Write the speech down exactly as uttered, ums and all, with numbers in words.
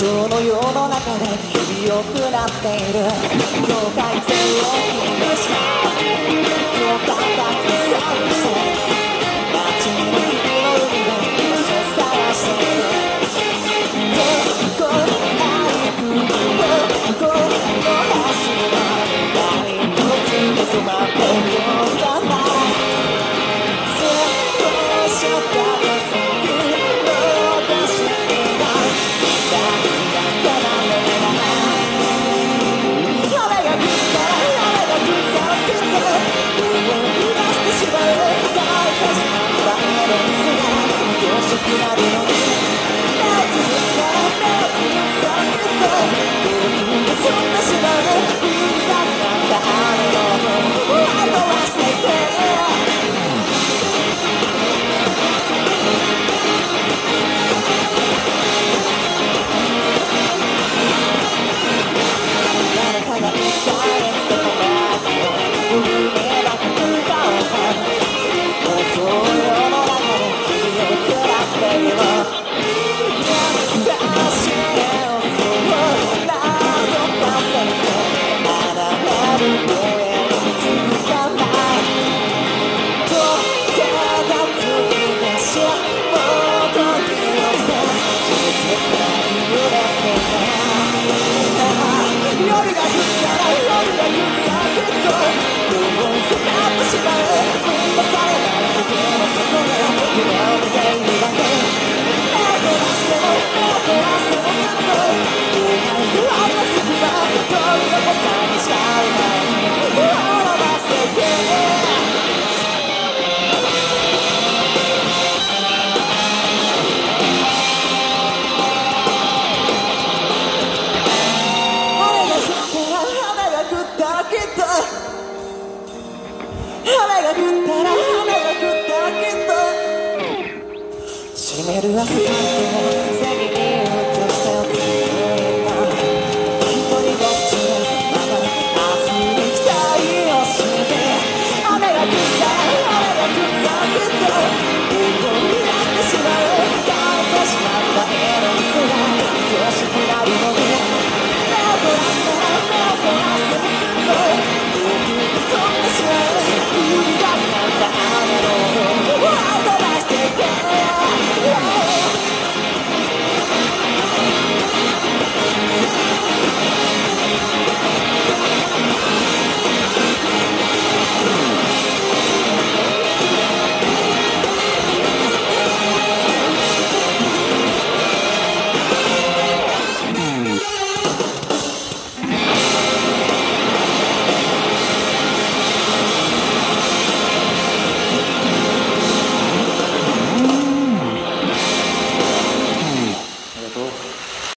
その世の中で日々良くなっている境界線を気にした境界が刻みして街の日々の海で場所探しているどこ歩くどこの橋は何一つ止まってるようじゃない少しだけ先残して湿る朝日も世界